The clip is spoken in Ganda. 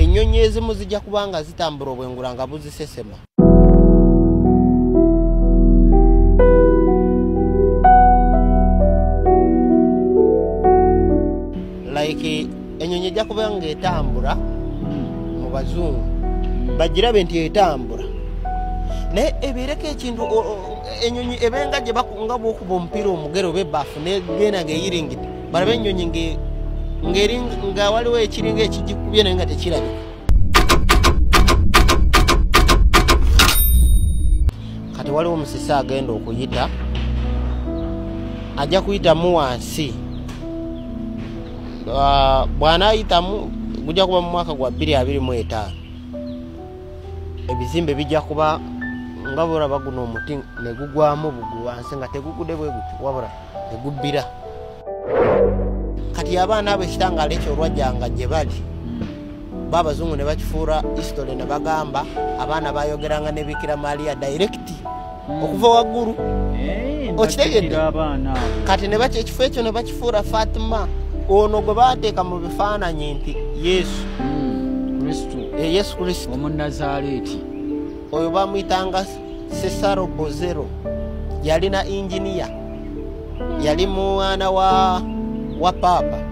ennyonyi ezimu zijja kubanga zitambula obwengula nga buzisesema. Like ennyonyi ejja kubanga etambula mu bazungu bagirabe nti etambula naye ebeereko ekintu ennyonyi ebenga gye bakunga bw'okuba omupiira omugero oba ebbaafu negenda ng'eyiringidde balabe ennyonyi nga waliwo ekiringa ekigikubye naye nga tekirabika. Kati waliwo omusisi agenda okuyita ajja kuyitamu wansi bw'anaayitamu gujja kuba mu mwaka gwa 2025 ebizimbe bijja kuba nga bwolaba guno omuti ne gugwamu bugulu wansi nga tegugudde bwe guti wabula tegubbira. Kati abaana abo ekitangaala ekyo olwajjanga gye bali babazungu ne bakifuula history ne bagamba abaana bayogeranga ne Bikira Maria direct okuva waggulu okitegedde. Kati ne bakyo ekifo ekyo ne bakifuula Fatima ono gwe baateeka mu bifaananyi nti Yesu Yesu Kristo Omunnazaaleeti oyo bamuyitanga Cesaro Bozero yalina engineer yali mwana wa Papa